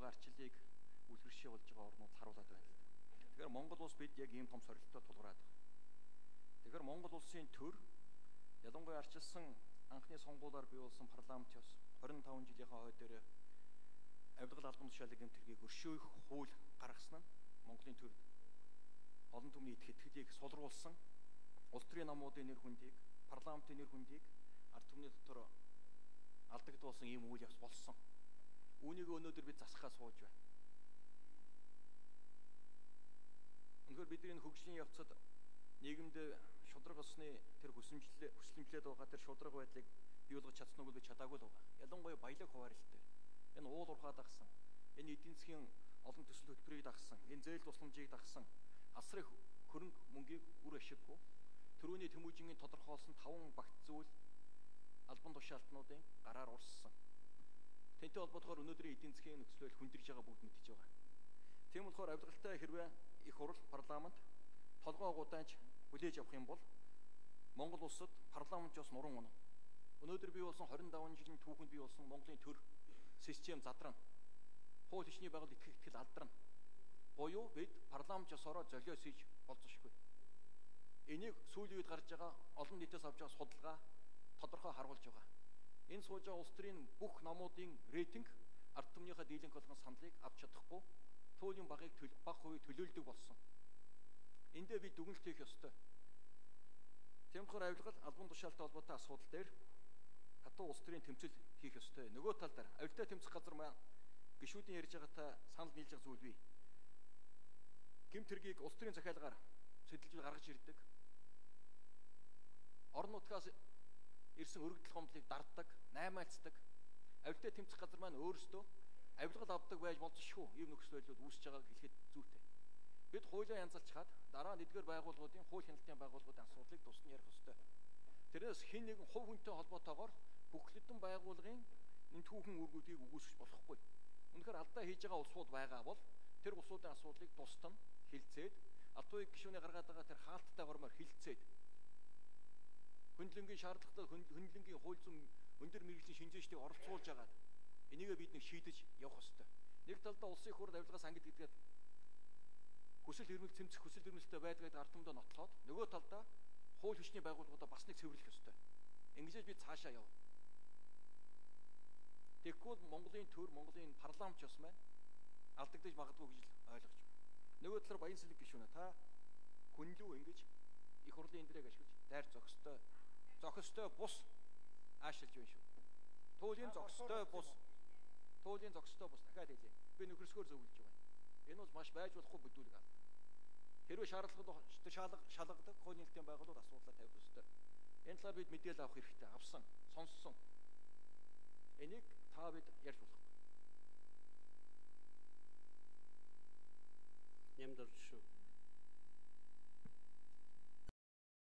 арчлалыг үлгэршээ болж байгаа орнууд харуулад байна. Тэгэхээр Монгол улс бид яг ийм том сорилттой тулгараад байна. Тэгэхээр Монгол улсын төр ялангуяа арчилсан анхны сонгуулиар бий болсон парламент ёс 25 жилийнхээ хойд дээр авилгал албан тушаалын гэмтэргийг өршөөх хууль гаргасан нь Монголын төрд олон түмний итгэлийг сулруулсан, улс төрийн намуудын нэр хүндийг, парламентын нэр хүндийг ард түмний дотор алдагдуулсан ийм үйл явц болсон. Үүнийг өнөөдөр бид засахаа сууж байна. Өнөөдөр бидний хөгжлийн явцад нийгэмд шудраг осны тэр хүсэлмжлээд байгаа тэр шудраг байдлыг бий болгож чадсан уу гэж чадаагүй л байгаа. Ялангуяа баялаг хуваарлт дээр энэ уул урхаа дагсан, энэ эдийн засгийн олон төсөл хөтөлбөрийг дагсан, энэ зээл тусламжийг дагсан, асрын хөрөнгө мөнгийг үр ашиггүй төрөүний тэмүүжингийн тодорхойлсон 5 багц зүйл албан тушаалтнуудын гараар урссан. Тэнтэй холбоотойгоор өнөөдрийн эдийн засгийн нөхцөл хүндэрж байгаа бүгд мэдж байгаа. Тийм болохоор авилгалтай хэрвээ их хурл парламент толгой гудаанч хүлээж авах юм бол Монгол улсад парламент ёс нуран унах. Өнөөдөр бий болсон 25 жилийн түүхэнд бий болсон Монголын төр систем задрана. Хууль ёсны байгууллага итгэл алдрана. Буюу бид парламент ёсороо золиос хийж болзошгүй. Энийг сүүлийн үед гарч байгаа олон нийтээс авч байгаа судалгаа тодорхой харуулж байгаа. Энэ сууж байгаа улс төрийн бүх намуудын рейтинг ард түмнийхээ дийлэнх болгон саналыг авч чадахгүй туйлын багыг бага хувийг төлөөлдөг болсон. Эндээ бид дүгнэлт хийх ёстой. Тэмхэр авилгал албан тушаалтай холбоотой асуудал дээр хатуу улс төрийн тэмцэл хийх ёстой. Нөгөө тал дээр авилтаа тэмцэх газар маань гишүүдийн ярьж байгаатай санал нийлж байгаа зүйл бий. Гэмт хэргийг улс төрийн захиалгаар сэдэлж гаргаж ирдэг. Орон нутгаас ирсэн өргөдөл гомдлыг дарддаг, наймаалцдаг. Авилтаа тэмцэх газар маань өөрөөсөө авилгал авдаг байж болзошгүй ийм нөхцөл байдлууд үүсэж байгааг хэлэхэд зүйтэй. Бид хуулиа янзалчхаад дараа нь эдгээр байгууллагуудын хууль хяналтын байгууллагуудын асуудлыг тусна ярих ёстой. Тэрнээс хэн нэгэн хувь хүнтэй холбоотойгоор бүхлэдэн байгууллагын энэ түүхэн үүргүүдийг үгүйсгэж болохгүй. Үнэхээр алдаа хийж байгаа улсууд байгаа бол тэр улсуудын асуудлыг тусдан хилцээд алтууыг гишүүний гаргаад байгаа тэр хаалттай гормоор хилцээд хөндлөнгийн шаардлагатай хөндлөнгийн хууль зүйн өндөр мэргэжлийн шинжээчдийг оролцуулж агаад энийгээ бид нэг шийдэж явах ёстой. Нэг талдаа улсын хурлд авилгаас ангид гэдгээд хүсэл эрмэлзэл цэмцэх хүсэл эрмэлзэлтэй байдгийг ард түмдээ нотлоход нөгөө талдаа хууль хүчний байгууллагуудаа бас нэг цэвэрлэх ёстой. Ингэж бид цаашаа явна. Тэгэхгүй Монголын төр, Монголын парламент ёс маань алдагдаж магадгүй гэж ойлгож байна. Нөгөө талаар Баянсэлэг гишүүнэ та хүнлүү ингэж их хурлын эндрийг ашиглаж дайр зохистой бус аашилж байна шүү. Туулийн зохистой бус дахиад хэлье. Би нөхөрсгөөр зөвлөж байгаа. Энэ бол маш байж болохгүй бүдүүлэг аль. Хэрвээ шалгадаг хууль нэлтийн байгууллагууд асуудлаа тавих ёстой. Энэ талаар бид мэдээлэл авах хэрэгтэй. Авсан, сонссон. Энийг та бид ярьж болох.